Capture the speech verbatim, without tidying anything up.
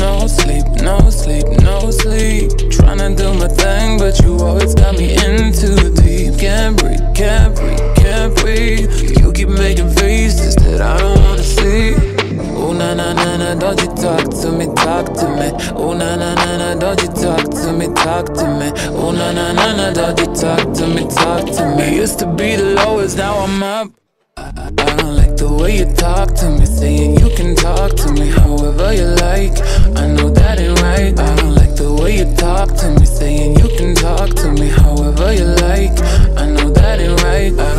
no sleep, no sleep, no sleep. Tryna do my thing, but you always got me in too deep. Can't breathe, can't breathe, can't breathe. You keep making faces that I don't wanna see. Oh na na na na, don't you talk to me, talk to me. Oh na na na na, don't you talk to me, talk to me. Oh na na na na, don't you talk to me, talk to me. Used to be the lowest, now I'm up. I don't like the way you talk to me, saying you can talk to me however you like. I know that ain't right. I don't like the way you talk to me, saying you can talk to me however you like. I know that ain't right. I